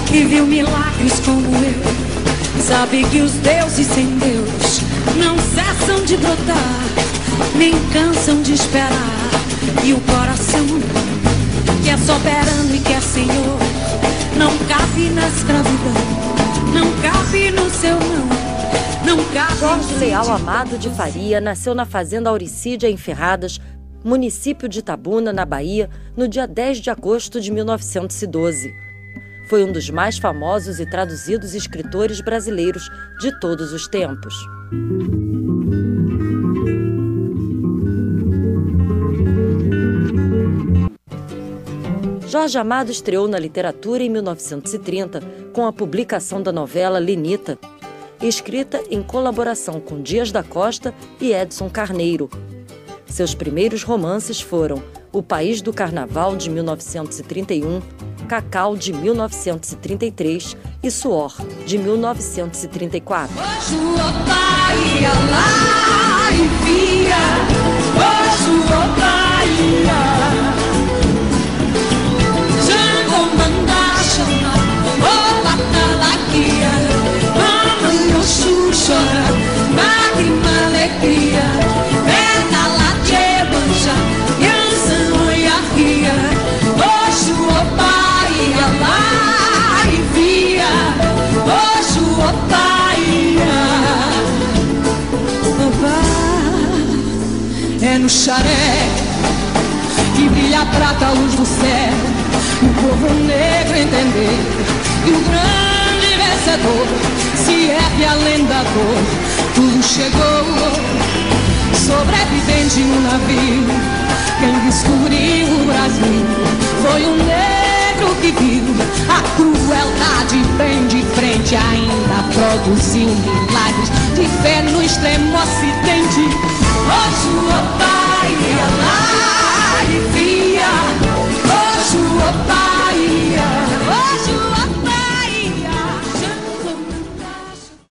que viu milagres como eu, sabe que os deuses sem Deus não cessam de brotar, nem cansam de esperar. E o coração que é soberano e que é Senhor não cabe na escravidão, não cabe no seu não cabe. Jorge Leal Amado de Faria nasceu na fazenda Auricídia, em Ferradas, município de Itabuna, na Bahia, no dia 10 de agosto de 1912. Foi um dos mais famosos e traduzidos escritores brasileiros de todos os tempos. Jorge Amado estreou na literatura em 1930 com a publicação da novela Lenita, escrita em colaboração com Dias da Costa e Edson Carneiro. Seus primeiros romances foram O País do Carnaval, de 1931, Cacau, de 1933 e Suor, de 1934. É no xaré que brilha a prata, a luz do céu, e o povo negro entender que o grande vencedor se ergue além da dor. Tudo chegou, sobrevivente no navio, quem descobriu o Brasil foi um negro que viu a crueldade bem de frente, ainda produziu milagres de fé no extremo ocidente.